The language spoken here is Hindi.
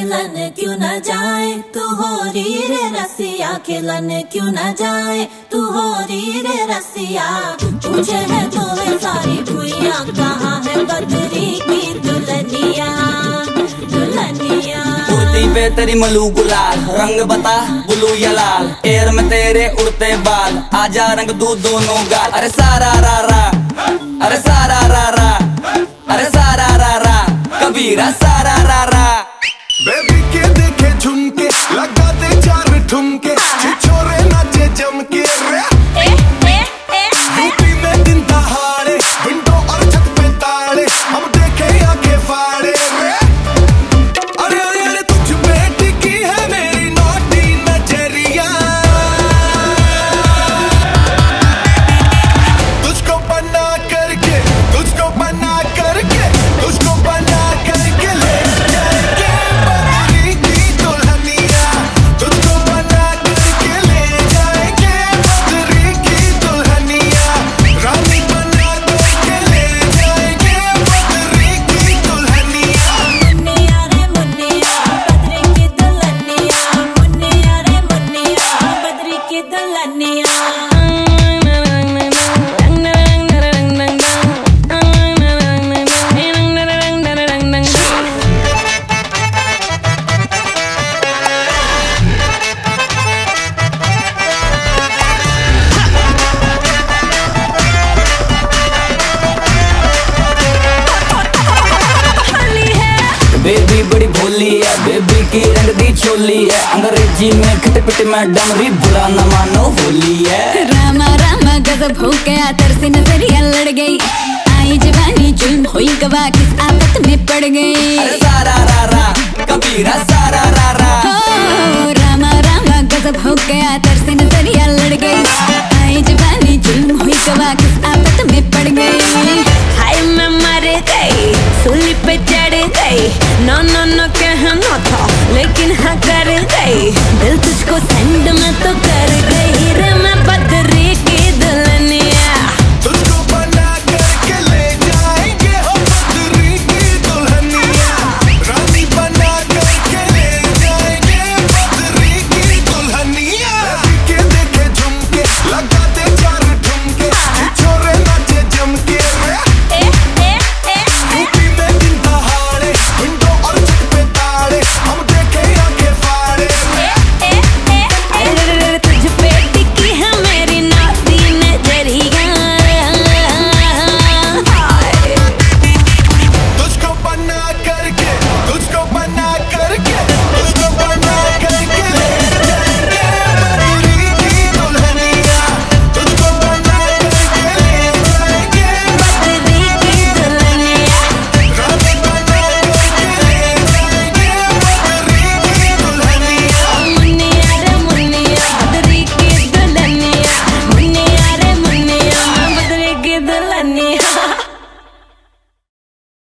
खेलन क्यों न जाए, तू हो री रे रसिया, खेलन क्यों न जाए, तू हो री रे रसिया। पूछे है तो वे सारी भुइया, कहाँ है बदरी की दुल्हनिया, दुल्हनिया। कुर्ती पे तेरी मलू गुलाल, रंग बता ब्लू या लाल, एयर में तेरे उड़ते बाल, आजा रंग दू दोनों गाल। अरे सारा रा रा, अरे सारा रा रा, अरे सारा रा रा, कबीरा सारा रा रा। बेबी के देखे झुमके, लगा दे चार ठुमके, छिछोरे नाचे जम के रे। यूपी में दिन दहाड़े, विंडो और छत पे ताड़े, हम देखे आंखें फाड़े रे। अरे अरे अरे तुझ पे टिकी है मेरी नोटी नजरिया, तुझको बना करके, तुझको बना करके, तुझको बना करके ले जाएंगे बदरी की दुल्हनिया, तुझको बना करके ले जाएंगे बदरी की दुल्हनिया, रानी बना करके ले जाएंगे बदरी की दुल्हनिया। मुन्निया रे मुन्निया, बदरी की दुल्हनिया, मुन्निया रे मुन्निया, बदरी की दुल्हनिया। बेबी बड़ी भोली है, बेबी की रंग दी चोली है, अंग्रेजी में खट पिट में डमरी, बुरा न मानो होली है। रामा रामा गजब हो गया, तरसे नजरिया लड़ गई, आई जवानी जुल्म हुई गवा, किस आफत में पड़ गई। अरे सारा रा रा, कबीरा सारा रा रा। हो रामा रामा गजब हो गया, तरसे नजरिया लड़ गई, आई जवानी जुल्म हुई गवा, किस आफत में पड़ गई। हाय मैं मर गई, सूली पे चढ़ गई, नो नो नो कहना था लेकिन हाँ कर गई, दिल तुझको सेंड में तो